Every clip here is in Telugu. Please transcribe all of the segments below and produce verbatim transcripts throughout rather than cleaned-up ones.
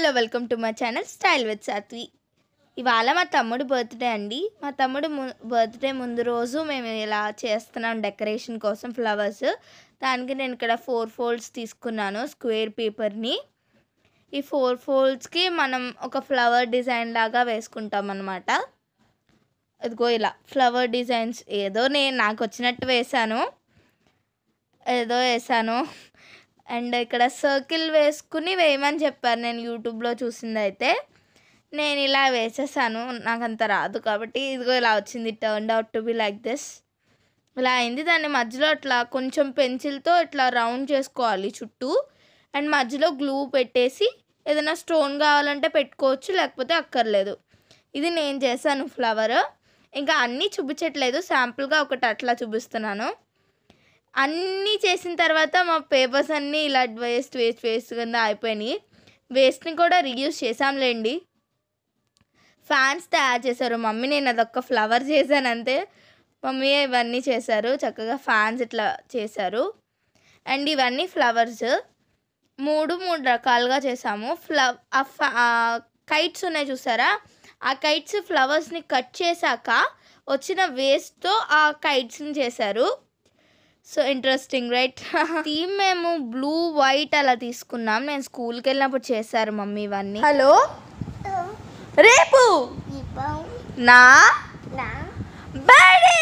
Hello welcome to my channel style with Sathvi. ఇవాళ మా తమ్ముడు బర్త్డే అండి. మా తమ్ముడు బర్త్డే ముందు రోజు మేము ఇలా చేస్తున్నాం డెకరేషన్ కోసం ఫ్లవర్స్. దానికి నేను ఇక్కడ ఫోర్ ఫోల్డ్స్ తీసుకున్నాను స్క్వేర్ పేపర్ని. ఈ ఫోర్ ఫోల్డ్స్కి మనం ఒక ఫ్లవర్ డిజైన్ లాగా వేసుకుంటాం అన్నమాట. ఇదిగో ఇలా ఫ్లవర్ డిజైన్స్ ఏదో నేను నాకు వచ్చినట్టు వేసాను ఏదో వేసాను అండ్ ఇక్కడ సర్కిల్ వేసుకుని వేయమని చెప్పారు. నేను యూట్యూబ్లో చూసింది అయితే నేను ఇలా వేసేసాను. నాకు అంత రాదు కాబట్టి ఇదిగో ఇలా వచ్చింది. Turned out to be like this. ఇలా అయింది. దాన్ని మధ్యలో అట్లా కొంచెం పెన్సిల్తో ఇట్లా రౌండ్ చేసుకోవాలి చుట్టూ. అండ్ మధ్యలో గ్లూ పెట్టేసి ఏదైనా స్టోన్ కావాలంటే పెట్టుకోవచ్చు, లేకపోతే అక్కర్లేదు. ఇది నేను చేశాను ఫ్లవర్. ఇంకా అన్నీ చూపించట్లేదు, శాంపుల్గా ఒకటి అట్లా చూపిస్తున్నాను. అన్నీ చేసిన తర్వాత మా పేపర్స్ అన్నీ ఇలా వేస్ట్ వేస్ట్ వేస్ట్ కింద అయిపోయినాయి. వేస్ట్ని కూడా రీయూజ్ చేసాంలేండి. ఫ్యాన్స్ తయారు చేశారు మమ్మీ. నేను అదొక్క ఫ్లవర్ చేశాను అంతే. మమ్మీ ఇవన్నీ చేశారు చక్కగా. ఫ్యాన్స్ ఇట్లా చేశారు. అండ్ ఇవన్నీ ఫ్లవర్స్ మూడు మూడు రకాలుగా చేసాము. ఫ్లవ్ ఆ కైట్స్ ఉన్నాయి చూసారా, ఆ కైట్స్ ఫ్లవర్స్ని కట్ చేశాక వచ్చిన వేస్ట్తో ఆ కైట్స్ని చేశారు. So interesting right. థీమ్ మేము బ్లూ వైట్ అలా తీసుకున్నాం. నేను స్కూల్కి వెళ్ళినప్పుడు చేశారు మమ్మీ ఇవన్నీ. హలో, రేపు నా birthday.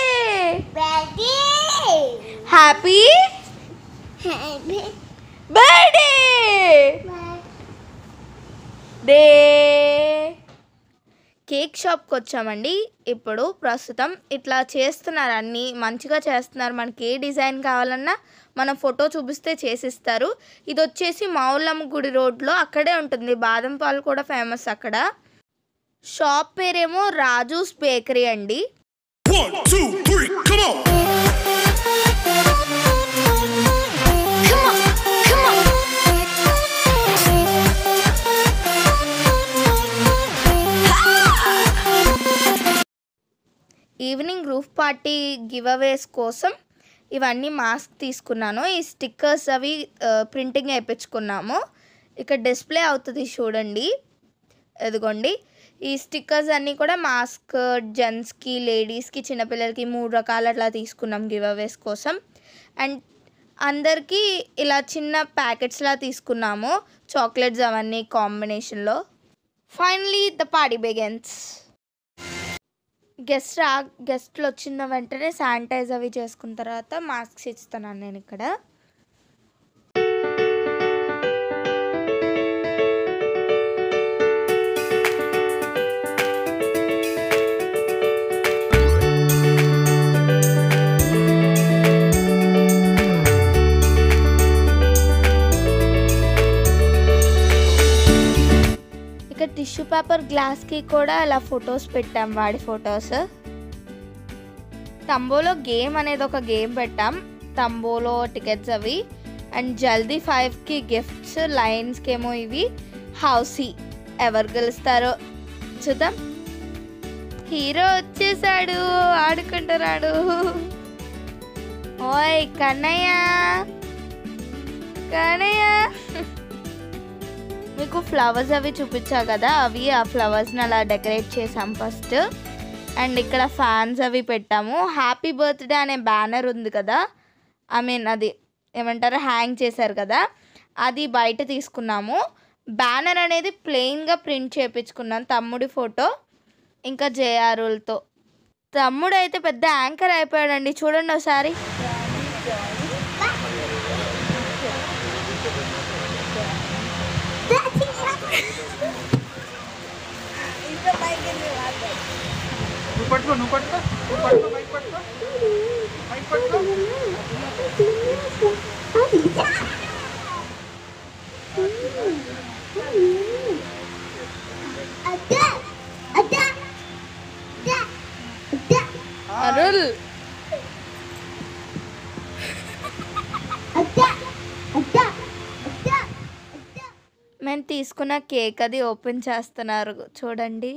Happy birthday day. Cake షాప్కి వచ్చామండి. ఇప్పుడు ప్రస్తుతం ఇట్లా చేస్తున్నారు, అన్నీ మంచిగా చేస్తున్నారు. మనకి ఏ డిజైన్ కావాలన్నా మనం ఫోటో చూపిస్తే చేసిస్తారు. ఇది వచ్చేసి మావులమ్మ గుడి రోడ్లో అక్కడే ఉంటుంది. బాదం పాలు కూడా ఫేమస్ అక్కడ. షాప్ పేరేమో రాజు స్బేకరీ అండి. Evening roof party giveaways కోసం ఇవన్నీ మాస్క్ తీసుకున్నాను. ఈ స్టిక్కర్స్ అవి ప్రింటింగ్ వేయించుకున్నాము. ఇక్కడ డిస్ప్లే అవుతుంది చూడండి, ఎదుగోండి. ఈ స్టిక్కర్స్ అన్నీ కూడా మాస్క్ జెంట్స్కి, లేడీస్కి, చిన్నపిల్లలకి మూడు రకాలు అట్లా తీసుకున్నాం గివ్ అవేస్ కోసం. అండ్ అందరికీ ఇలా చిన్న ప్యాకెట్స్లా తీసుకున్నాము, చాక్లెట్స్ అవన్నీ కాంబినేషన్లో. Finally the party begins. Guest రా గెస్ట్లు వచ్చిన వెంటనే శానిటైజ్ అవి చేసుకున్న తర్వాత మాస్క్స్ ఇస్తున్నాను నేను ఇక్కడ. ఇక్కడ టిష్యూ పేపర్ గ్లాస్కి కూడా ఇలా ఫొటోస్ పెట్టాం, వాడి ఫొటోస్. తంబోలో గేమ్ అనేది ఒక గేమ్ పెట్టాం, తంబోలో టికెట్స్ అవి. అండ్ జల్దీ ఫైవ్కి గిఫ్ట్స్, లైన్స్కి ఏమో ఇవి. హౌసీ ఎవరు గెలుస్తారో చూద్దాం. హీరో వచ్చేసాడు, ఆడుకుంటున్నాడు. ఓయ్ కన్నయ్య కన్నయ్య. మీకు ఫ్లవర్స్ అవి చూపించా కదా, అవి ఆ ఫ్లవర్స్ని అలా డెకరేట్ చేసాం ఫస్ట్. అండ్ ఇక్కడ ఫ్యాన్స్ అవి పెట్టాము. హ్యాపీ బర్త్డే అనే బ్యానర్ ఉంది కదా, ఐ మీన్ అది ఏమంటారు హ్యాంగ్ చేశారు కదా, అది బయట తీసుకున్నాము. బ్యానర్ అనేది ప్లెయిన్గా ప్రింట్ చేయించుకున్నాను, తమ్ముడి ఫోటో ఇంకా జేఆర్ఎల్తో. తమ్ముడు అయితే పెద్ద యాంకర్ అయిపోయాడండి, చూడండి ఒకసారి. పట్టుకో నువ్వు పట్టుకో నువ్వు పట్టుకో బైక్ పట్టుకో బైక్ పట్టుకో. అరుల్ మేము తీసుకున్న కేక్ అది ఓపెన్ చేస్తున్నారు చూడండి.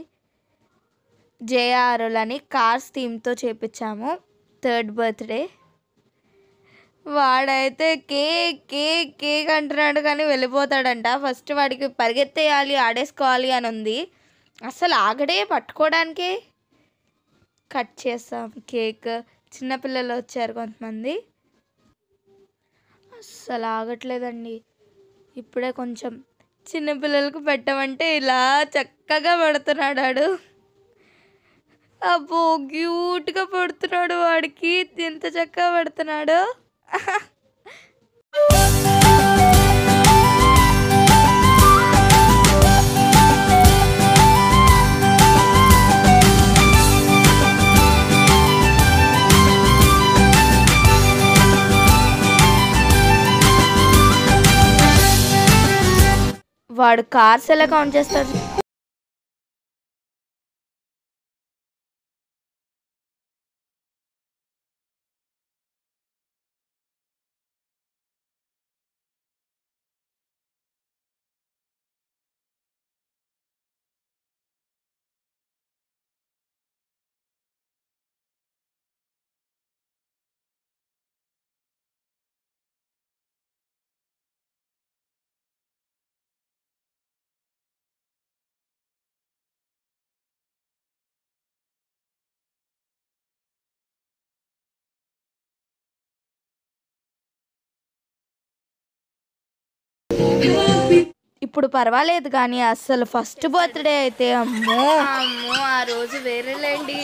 జేఆర్ఎల్ అని కార్స్ థీమ్తో చేపించాము. థర్డ్ బర్త్డే వాడైతే కేక్ కేక్ కేక్ అంటున్నాడు కానీ వెళ్ళిపోతాడంట. ఫస్ట్ వాడికి పరిగెత్తేయాలి, ఆడేసుకోవాలి అని ఉంది. అసలు ఆగడే, పట్టుకోవడానికే. కట్ చేస్తాం కేక్. చిన్నపిల్లలు వచ్చారు కొంతమంది, అస్సలు ఆగట్లేదండి. ఇప్పుడే కొంచెం చిన్నపిల్లలకు పెట్టమంటే ఇలా చక్కగా పెడుతున్నాడు వాడు. అబ్బో క్యూట్గా పెడుతున్నాడు, వాడికి ఎంత చక్కగా పెడుతున్నాడు. వాడు కార్స్ ఎలా కౌంట్ చేస్తాడు. ఇప్పుడు పర్వాలేదు కానీ అసలు ఫస్ట్ బర్త్డే అయితే అమ్మో అమ్మో ఆ రోజు వేరేలేండి.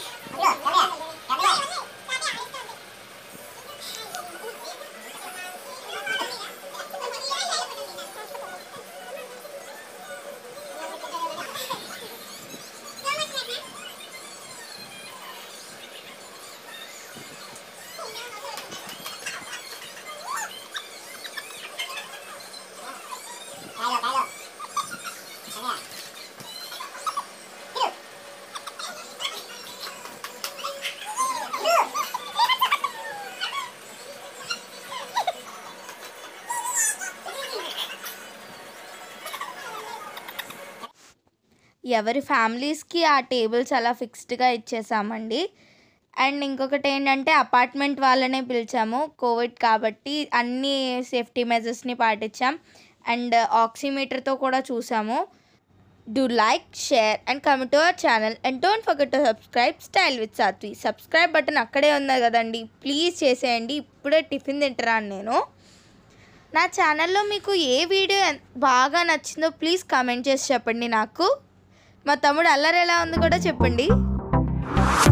ఎవరి ఫ్యామిలీస్కి ఆ టేబుల్స్ అలా ఫిక్స్డ్గా ఇచ్చేసామండి. అండ్ ఇంకొకటి ఏంటంటే అపార్ట్మెంట్ వాళ్ళనే పిలిచాము, కోవిడ్ కాబట్టి అన్ని సేఫ్టీ మెజర్స్ని పాటించాం. అండ్ ఆక్సిమీటర్తో కూడా చూసాము. Do like, share and comment to our channel and don't forget to subscribe style with Saathvi. Subscribe button అక్కడే ఉంది కదండి, ప్లీజ్ చేసేయండి. ఇప్పుడే టిఫిన్ తింటున్నాను నేను. నా ఛానల్లో మీకు ఏ వీడియో బాగా నచ్చిందో ప్లీజ్ కామెంట్ చేసి చెప్పండి నాకు. మా తమ్ముడు అల్లరి ఎలా ఉంది కూడా చెప్పండి.